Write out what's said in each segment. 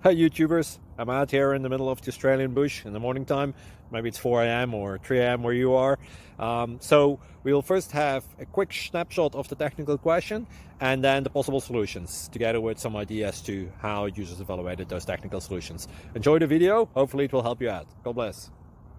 Hi YouTubers, I'm out here in the middle of the Australian bush in the morning time. Maybe it's 4 a.m. or 3 a.m. where you are. So we will first have a quick snapshot of the technical question and then the possible solutions, together with some ideas to how users evaluated those technical solutions. Enjoy the video, hopefully it will help you out. God bless.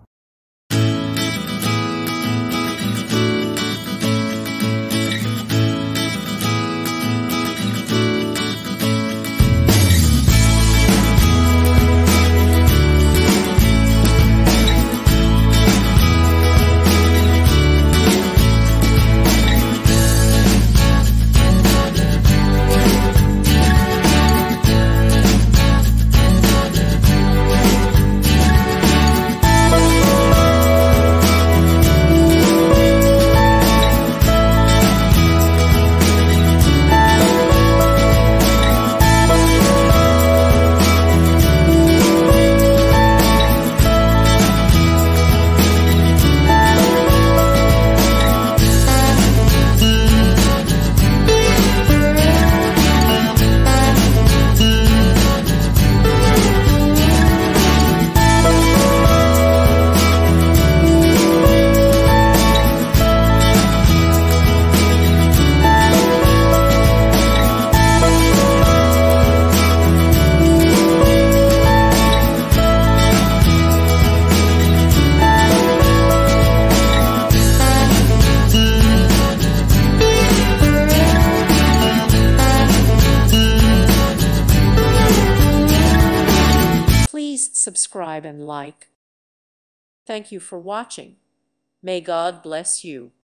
Please subscribe and like. Thank you for watching. May God bless you.